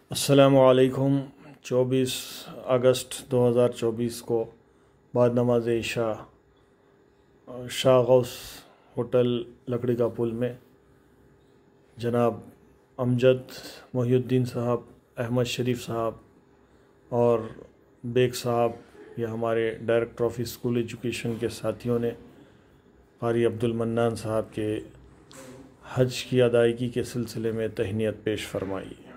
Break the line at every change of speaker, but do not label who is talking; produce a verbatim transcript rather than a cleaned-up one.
अस्सलामुअलैकुम। चौबीस अगस्त दो हज़ार चौबीस को बाद नमाज इशा शाह गौस होटल लकड़ी का पुल में जनाब अमजद मोहिउद्दीन साहब, अहमद शरीफ साहब और बेग साहब या हमारे डायरेक्टर ऑफ स्कूल एजुकेशन के साथियों ने कारी अब्दुल मन्नान साहब के हज की अदायगी के सिलसिले में तहनीत पेश फरमाई।